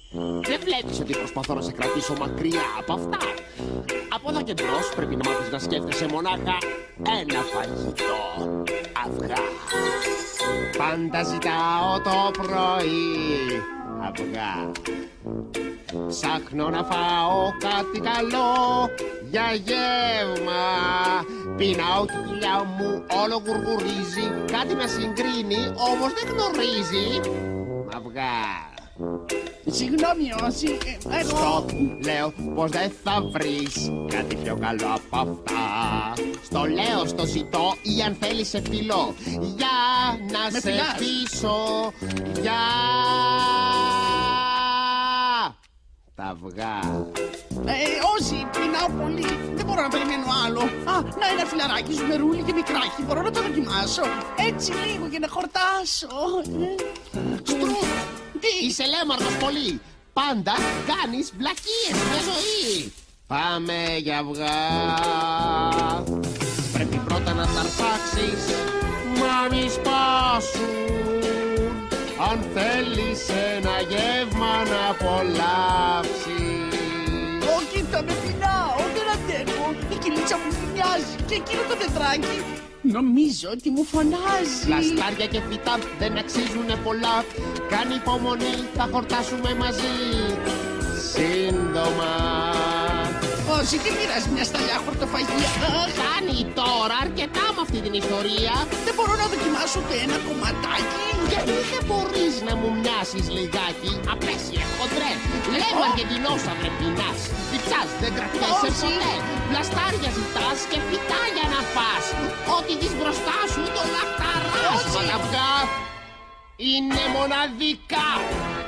Δεν βλέπεις ότι προσπαθώ να σε κρατήσω μακριά από αυτά? Από εδώ και μπρος πρέπει να μάθεις να σκέφτεσαι μονάχα ένα φαγητό. Αυγά. Πάντα ζητάω το πρωί αυγά. Ψάχνω να φάω κάτι καλό για γεύμα. Πεινάω και η κοιλιά μου όλο γουργουρίζει. Κάτι με συγκρίνει όμως δεν γνωρίζει. Αυγά. Συγγνώμη, Όση, εγώ... Λέω πως δεν θα βρεις κάτι πιο καλό από αυτά. Στο λέω, στο ζητώ ή αν θέλεις σε φιλώ. Για να Με σε φιλάς. πείσω. Για τα αυγά. Όση, πεινάω πολύ. Δεν μπορώ να περιμένω άλλο. Α, να ένα φιλαράκι ζουμερούλι και μικράκι. Μπορώ να το δοκιμάσω. Έτσι λίγο για να χορτάσω. Στρου, είσαι λέμαργος πολύ. Πάντα κάνεις βλακίες μια ζωή. Πάμε για αυγά. Πρέπει πρώτα να τα αρπάξεις, μα μη σπάσουν. Αν θέλεις ένα γεύμα να απολαύσεις. Όχι, θα με πεινάω, δεν αντέχω. Η κυλίτσα μου μοιάζει και εκείνο το τετράκι νομίζω ότι μου φωνάζει. Πλαστάρια και φυτά δεν αξίζουνε πολλά. Κάνει υπομονή, θα χορτάσουμε μαζί. Σύντομα. Όση, τι πειράζει μια σταλιά χορτοφαγία. Κάνει τώρα αρκετά με αυτή την ιστορία. Δεν μπορώ να δοκιμάσω ούτε ένα κομματάκι. Γιατί δεν μπορείς να μου μοιάσεις λιγάκι? Απέσια, χοντρέ. Λέμε Αργεντινός θα πρέπει να είσαι. Διψάς, δεν κρατιέσαι Όχι. ποτέ. Πλαστάρια ζητάς και φυτά για να φας. Ό,τι δεις μπροστά σου το λαχταράς. Όχι. Μα τα αυγά είναι μοναδικά.